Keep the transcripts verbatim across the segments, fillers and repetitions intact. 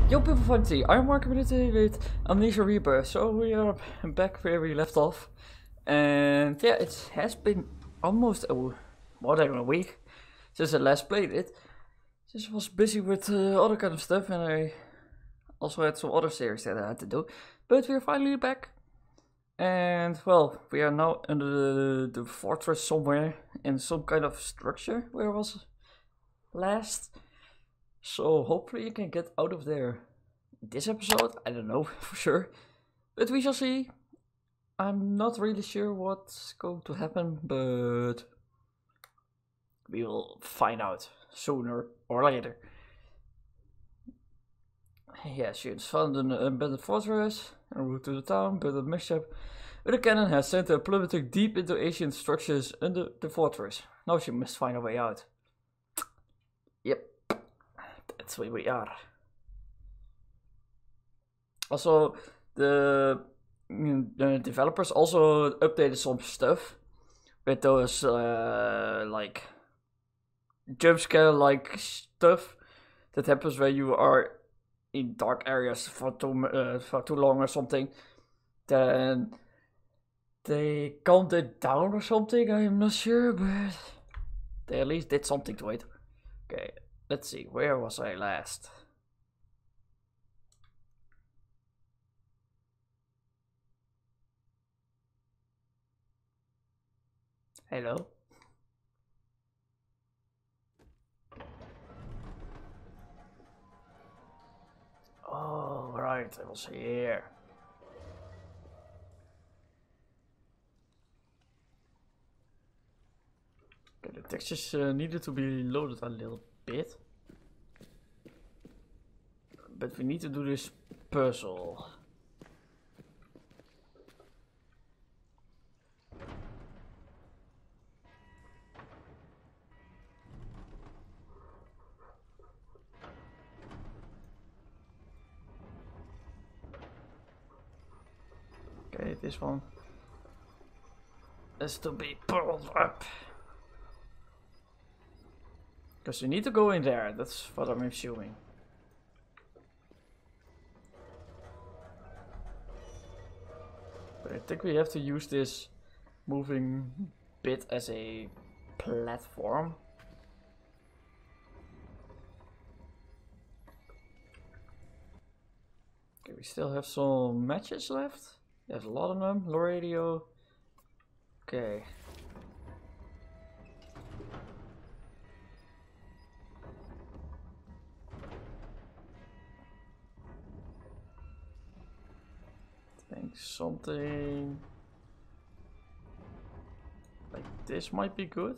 Yo people fancy, I'm working today with Amnesia Rebirth, so we are back where we left off. And yeah, it has been almost a, more than a week since I last played it. Just was busy with uh, other kind of stuff, and I also had some other series that I had to do. But we're finally back. And well, we are now under the, the fortress somewhere in some kind of structure where I was last. So hopefully you can get out of there this episode. I don't know for sure, but we shall see. I'm not really sure what's going to happen, but we will find out sooner or later. Yeah, students found an abandoned fortress en route to the town, but a mishap with a cannon has sent her plummeting deep into ancient structures under the fortress. Now she must find a way out. Yep, that's where we are. Also, the, the developers also updated some stuff with those uh, like jump scare like stuff that happens when you are in dark areas for too uh, for too long or something. Then they calmed it down or something. I'm not sure, but they at least did something to it. Okay, let's see. Where was I last? Hello? Oh, right, I was here. Okay, the textures uh, needed to be loaded a little bit. But we need to do this puzzle. Okay, this one has to be pulled up. Because you need to go in there, that's what I'm assuming. But I think we have to use this moving bit as a platform. Okay, we still have some matches left. There's a lot of them. Low radio. Okay. I think something like this might be good.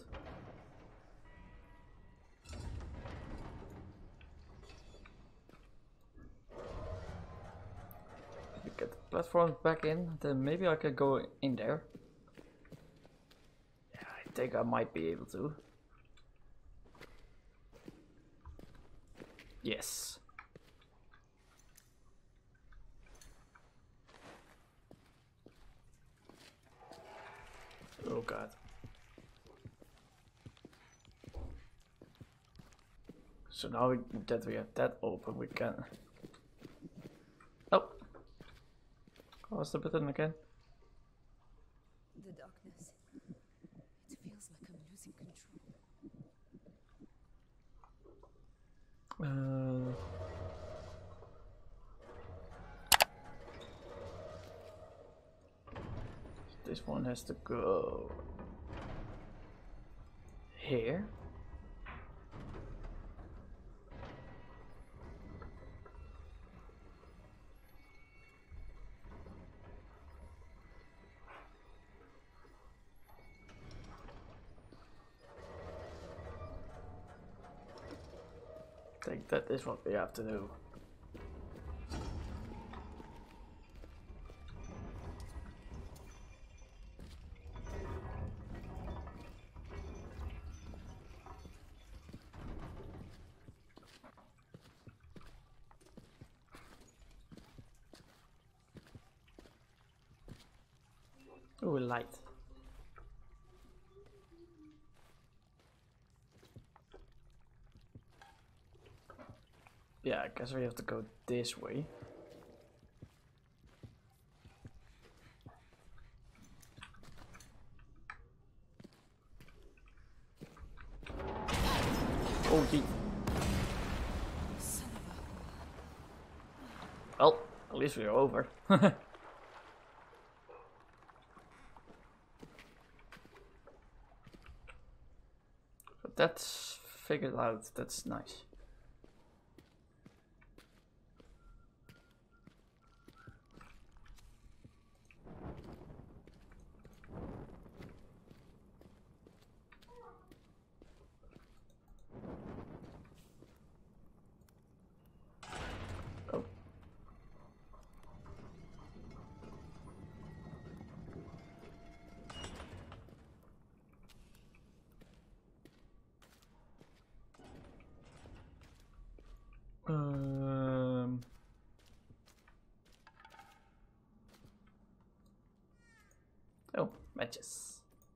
Get the platforms back in, then maybe I can go in there. Yeah, I think I might be able to. Yes. Oh god. So now we, that we have that open, we can... Oh! What's the button again? The darkness. It feels like I'm losing control. Uh, this one has to go here. I think that is what we have to do. Ooh, light. Yeah, I guess we have to go this way. Oh, gee. Well, at least we're over. But that's figured out. That's nice. Oh. Um. Oh, matches.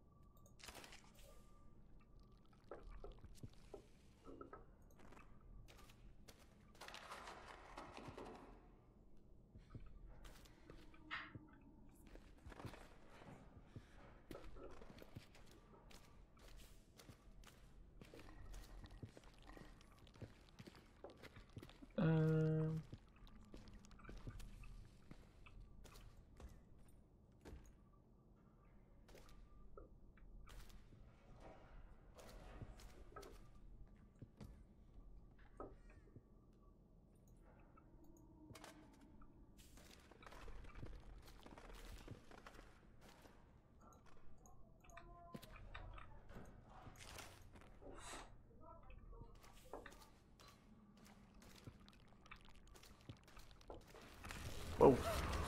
Um. Whoa.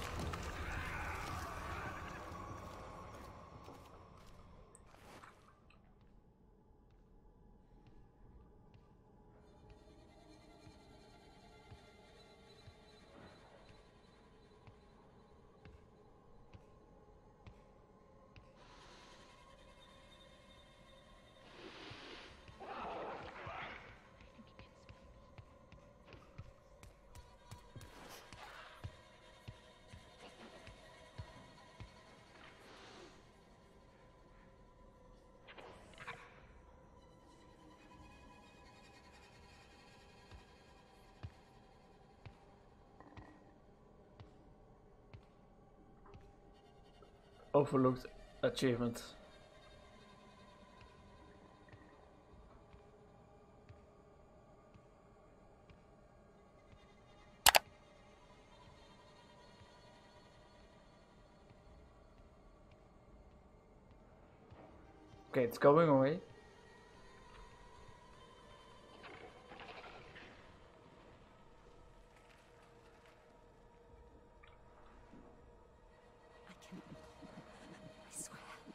Overlooked achievement. Okay, it's going away. I can. I swear.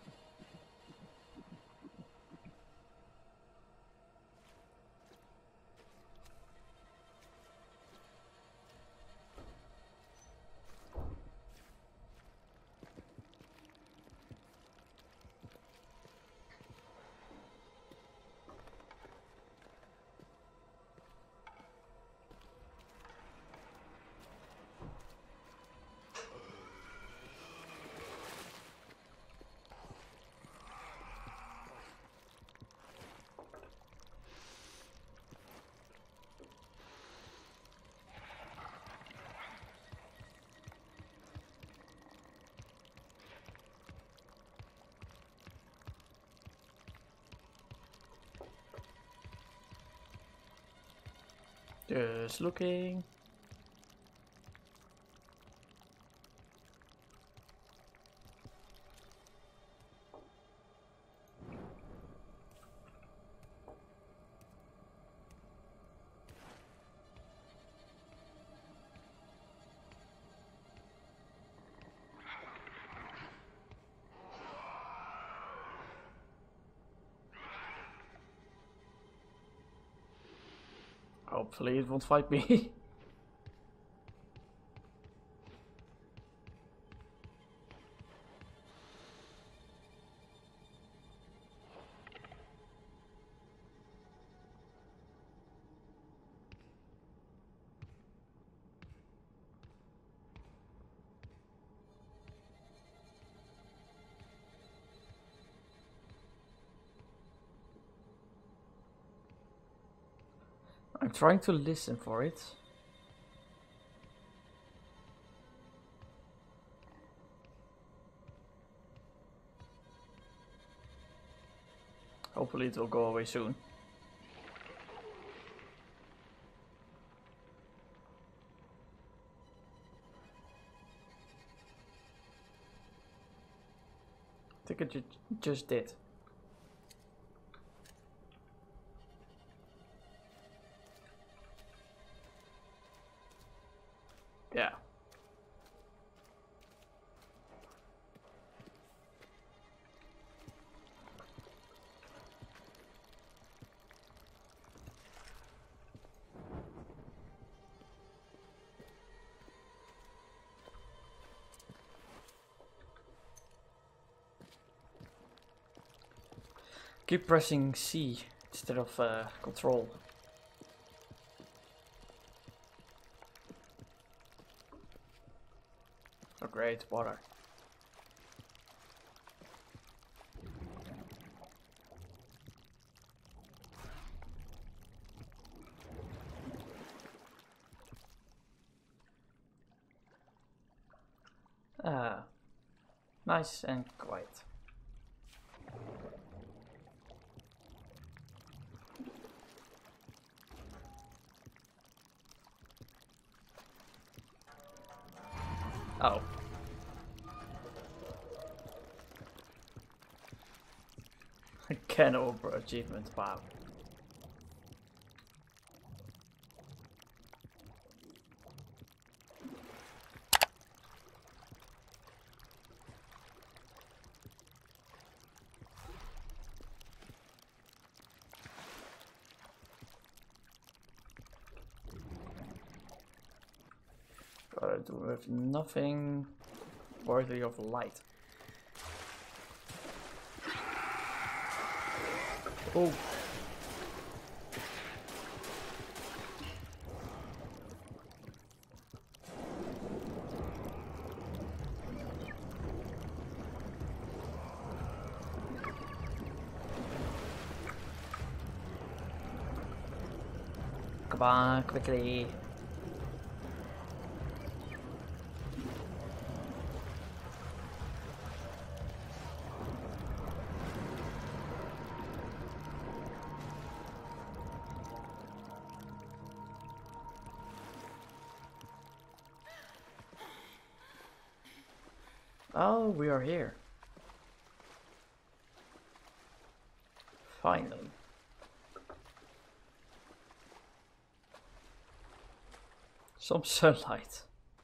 Just looking. Hopefully it won't fight me. I'm trying to listen for it. Hopefully it will go away soon. I think it ju just did. Yeah. Keep pressing C instead of uh, control. Oh great, water. Ah, nice and quiet. Oh. Can over achievement, wow. Gotta do with nothing worthy of light. Oh. Come on, quickly. Oh, we are here. Finally. Some sunlight.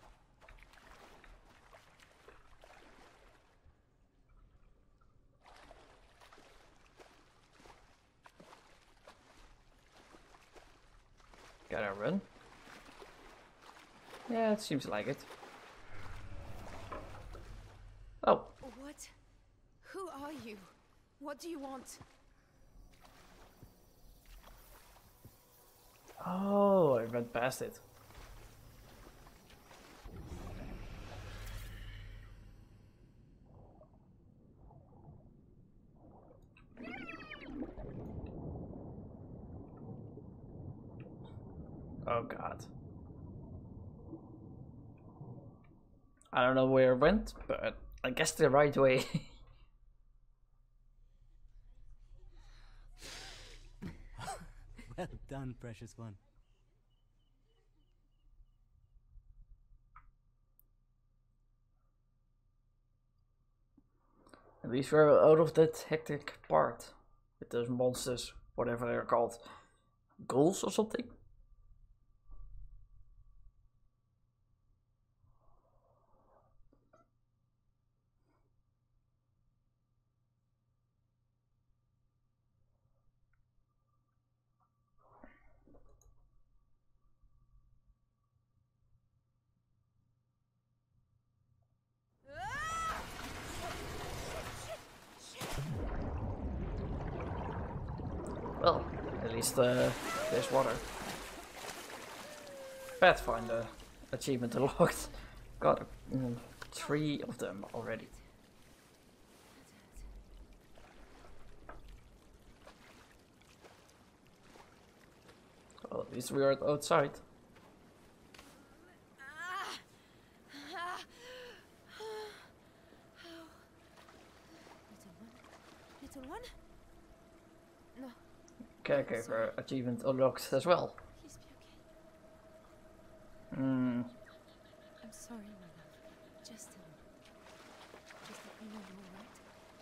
Gotta run. Yeah, it seems like it. Oh. What? Who are you? What do you want? Oh, I went past it. Oh god. I don't know where it went, but I guess the right way. Well done, precious one. At least we're out of that hectic part with those monsters, whatever they're called. Ghouls or something? Well, at least uh, there's water. Pathfinder achievement unlocked. Got mm, three of them already. Well, at least we are outside. Little one? Little one? No. Caregiver achievement unlocked as well. Please be okay. Hmm. I'm sorry, my love. Just, um, just let me know you're all right.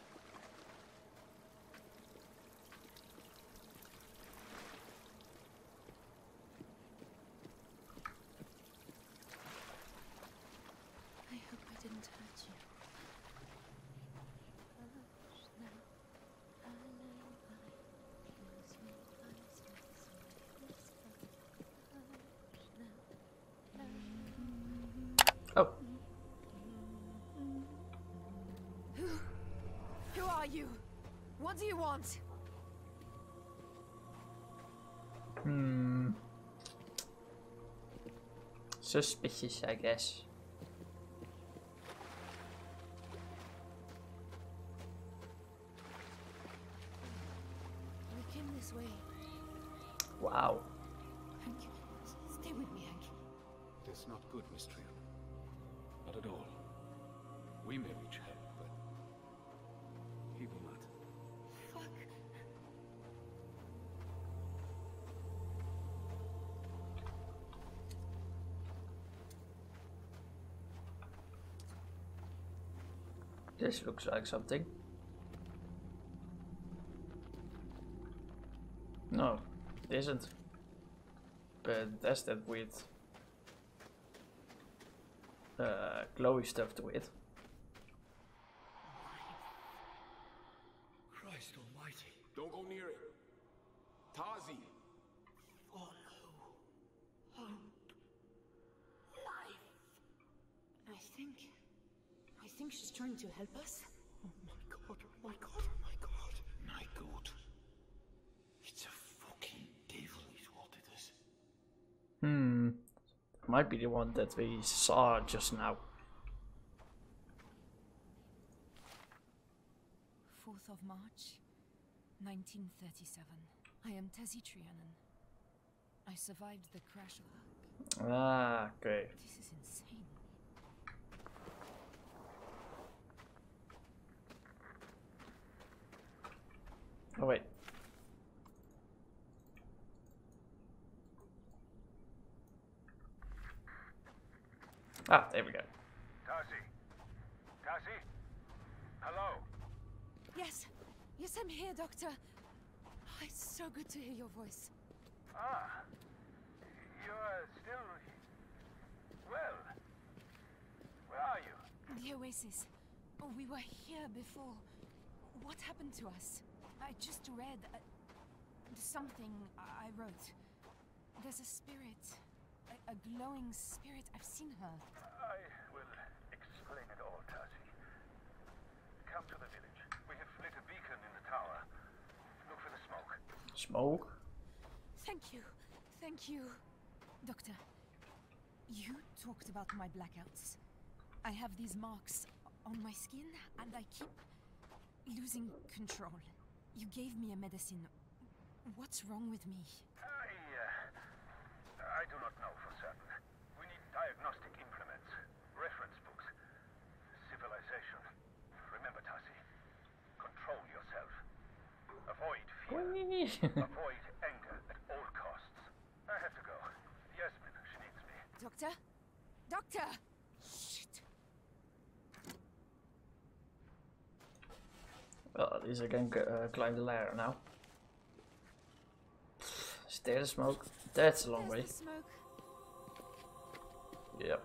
I hope I didn't hurt you. Hush now. I lie by. Close your eyes with my whisper. Hush now. Oh. Who? Who are you? What do you want? Hmm. Suspicious, I guess. We came this way. Wow. Hank, stay with me, Hank. That's not good, Miss Trian. Not at all. We may reach help, but he will not. Fuck. This looks like something. No, it isn't. But that's that weird uh, glowy stuff to it. Christ almighty. Don't go near it. Tazi. Follow. Hope. Life. I think... I think she's trying to help us. Oh my god, oh my god, oh my god. My god. It's a fucking devil is what it is. Hmm. Might be the one that we saw just now. fourth of March, nineteen thirty-seven. I am Tezzy Trianon. I survived the crash of the... Ah, okay. This is insane. Oh wait. Ah, there we go. Tassie? Tassie? Hello? Yes, yes, I'm here, Doctor. Oh, it's so good to hear your voice. Ah. You are still... Well. Where are you? The Oasis. Oh, we were here before. What happened to us? I just read uh, something I wrote. There's a spirit. A, a glowing spirit. I've seen her. I will explain it all, Tassie. Come to the village. We have lit a beacon in the tower. Look for the smoke. Smoke? Thank you. Thank you. Doctor, you talked about my blackouts. I have these marks on my skin, and I keep losing control. You gave me a medicine. What's wrong with me? I, uh, I do not know for certain. We need diagnostic implements, reference books, civilization. Remember, Tassie, control yourself. Avoid fear. Avoid anger at all costs. I have to go. Yasmin, she needs me. Doctor? Doctor! Shit. Well, at least I can uh, climb the ladder now. Is there the smoke? That's a long There's way. the smoke. Yep.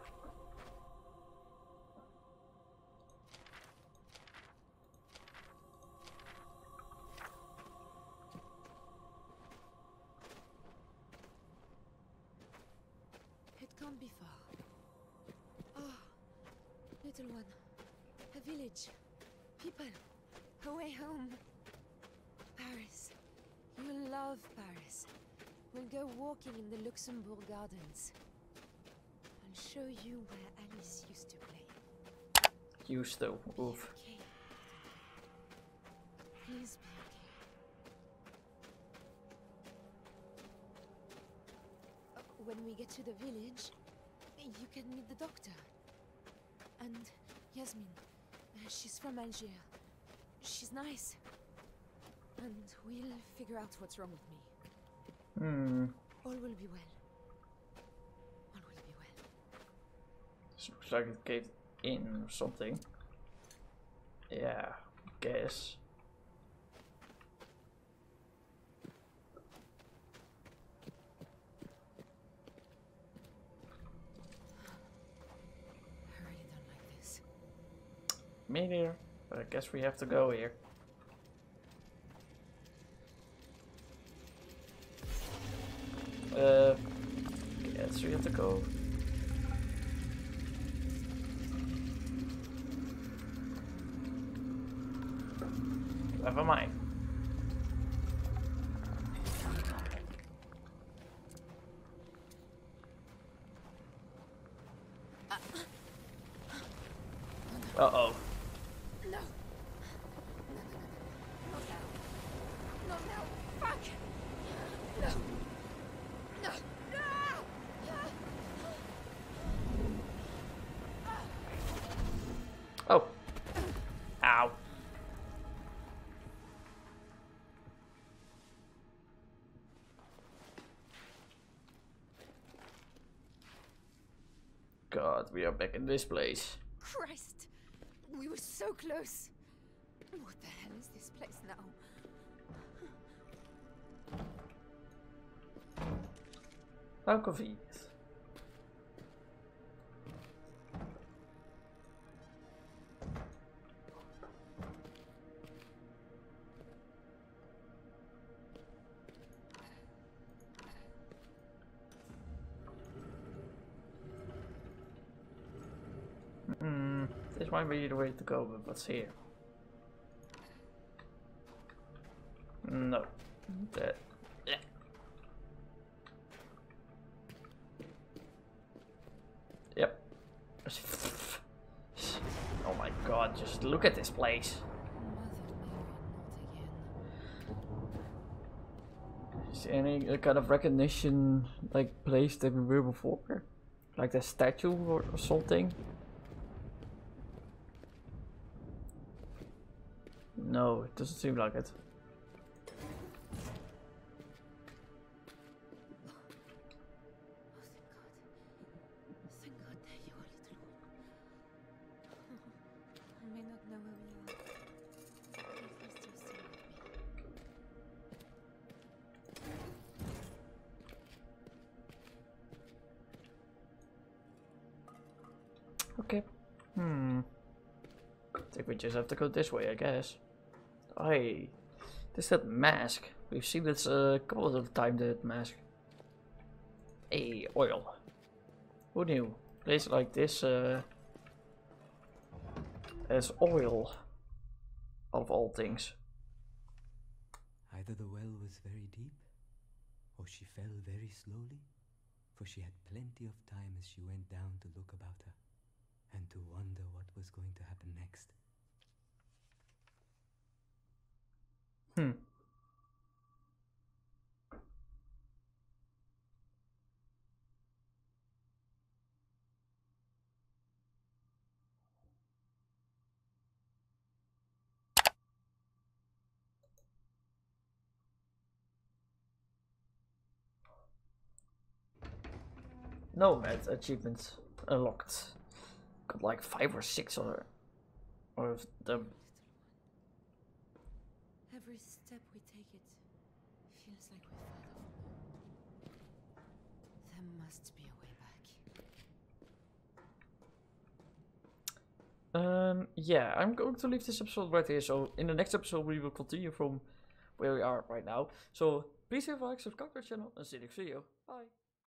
It can't be far. Oh, little one. A village. People. A way home. Paris. You'll love Paris. We'll go walking in the Luxembourg Gardens. I'll show you where Alice used to play. Used to. Oof. Okay. Please be okay. get to the village, you can meet the doctor. And Yasmin, uh, she's from Algiers. She's nice. And we'll figure out what's wrong with me. Hmm. All will be well. All will be well. This looks like a gate in or something. Yeah, guess. I really don't like this. Me neither, but I guess we have to go here. Uh, yes, we have to go. Never mind. Uh oh. No! No, no, no. No, no. No, no. Fuck! No! No! Oh. Ow. God, we are back in this place. Christ! We were so close! What the hell is this place now? How convenient. Hmm, this might be the way to go, but what's here? No. That. Yeah. Yep. Oh my god, just look at this place. Is there any uh, kind of recognition, like, place that we were before? Like the statue or, or something? No, it doesn't seem like it. Thank God that you are little one. I may not know where we are. At least you're still with me. Okay. Hmm. I think we just have to go this way, I guess. Hey, this that mask. We've seen this a couple of times, that mask. Hey, oil. Who knew? Place like this uh, has oil. Of all things. Either the well was very deep, or she fell very slowly, for she had plenty of time as she went down to look about her, and to wonder what was going to happen next. Hmm. Nomad achievements unlocked. Got like five or six or or them. Every step we take, it feels like we're further from home. There must be a way back. Um, yeah, I'm going to leave this episode right here. So in the next episode, we will continue from where we are right now. So please leave a like, subscribe to the channel, and see you next video. Bye.